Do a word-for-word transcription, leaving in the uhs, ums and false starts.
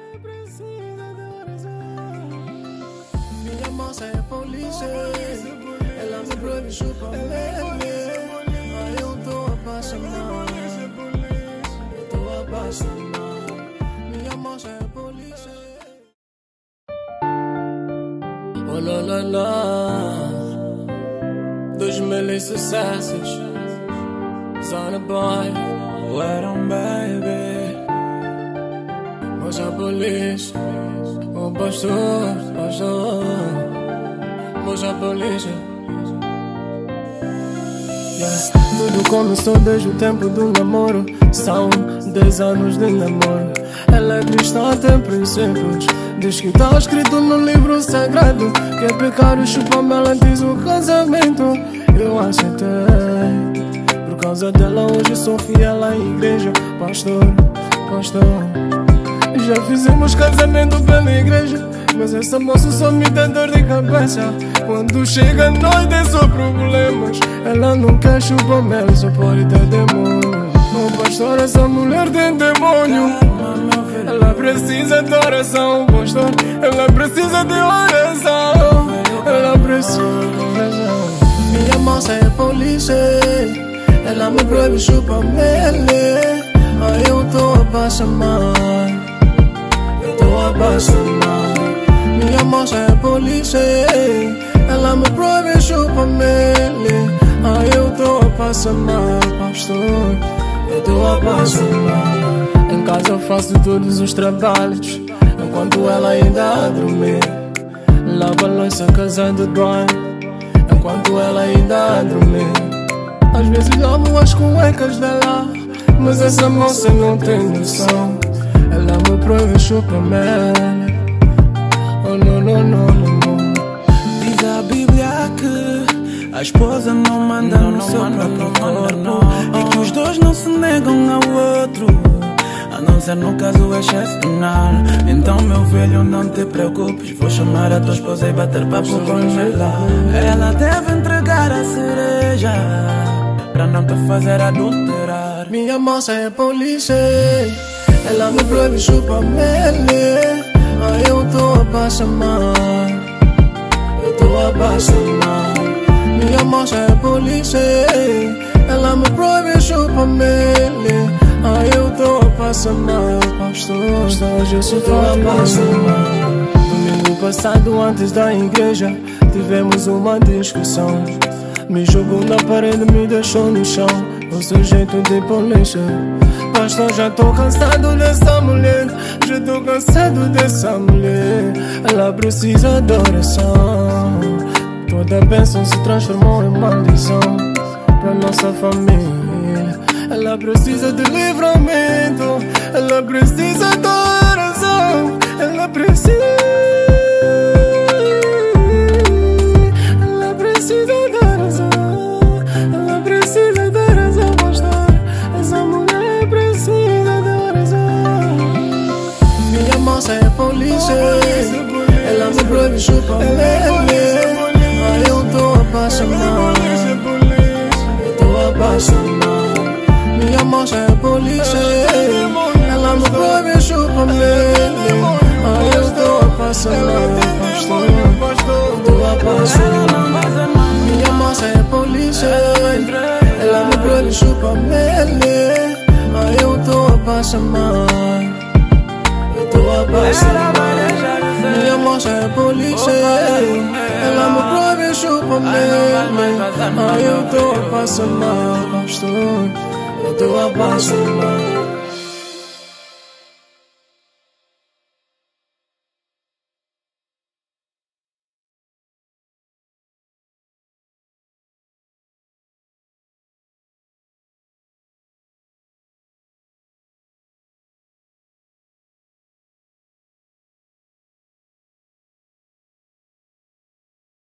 Minha moça é polícia, ela me proíbe chupar lele. Aí eu tô apaixonado, eu tô apaixonado. Minha moça é polícia. Oh não, não, não. Dois mil e sucessos, Zona Boy, Wet on baby. moça polícia, o pastor, pastor, moça polícia. Yeah. Tudo começou desde o tempo do namoro. São dez anos de namoro. Ela é cristã até princípios. Diz que tá escrito no livro sagrado que é pecado chupar mel antes do casamento. Eu aceitei. Por causa dela hoje sou fiel à igreja. Pastor, pastor. Já fizemos casamento pela igreja, mas essa moça só me dá dor de cabeça. Quando chega a noite é só problemas. Ela não quer chupar mel, só pode ter demônio. Oh pastor, essa mulher tem demônio. Ela precisa de oração, pastor. Ela precisa de oração. Ela precisa de oração. Minha moça é polícia, ela me proíbe chupar mel. Aí eu tô apaixonado, eu tô apaixonado. Minha moça é polícia, ela me proíbe chupar mel. Aí eu tô apaixonado, pastor. Eu tô apaixonado. Em casa eu faço todos os trabalhos, enquanto ela ainda dorme. Lava a louça, casa de banho, enquanto ela ainda dorme. Às vezes lavo as cuecas dela, mas essa moça não tem noção. Ela me proíbe chupar mel. Oh não, não, não, não, não. Diz a Bíblia que a esposa não manda não, no não seu manda, próprio corpo, não, não. E que os dois não se negam ao outro, a não ser no caso excepcional. Então meu filho, não te preocupes, vou chamar a tua esposa e bater papo com ela. Ela deve entregar a cereja pra não te fazer adulterar. Minha moça é polícia, ela me proíbe chupar mel. Aí eu tô apaixonado, eu tô apaixonado. Minha moça é polícia, ela me proíbe chupar mel. Aí eu tô apaixonado, pastor. Hoje eu sou tão apaixonado. Domingo passado, antes da igreja, tivemos uma discussão. Me jogou na parede, me deixou no chão. O seu jeito de polícia. Pastor, já tô cansado dessa mulher. Já tô cansado dessa mulher. Ela precisa de oração. Toda bênção se transformou em maldição pra nossa família. Ela precisa de livramento. Ela precisa de oração. Ela precisa. Ela precisa de oração. Ela precisa de oração, pastor. Essa mulher precisa de oração. Minha moça é polícia, ela me proíbe chupar mel. Aí eu tô apaixonado, eu tô apaixonado. Minha moça é polícia, ela me proíbe chupar mel. Aí eu tô apaixonado, pastor. Eu tô apaixonado. Minha moça é polícia, ela me proíbe chupar mel. Aí eu tô apaixonado, eu tô apaixonado. Minha moça é polícia, ela me proíbe chupar mel. Aí eu tô apaixonado, pastor. Eu tô apaixonado.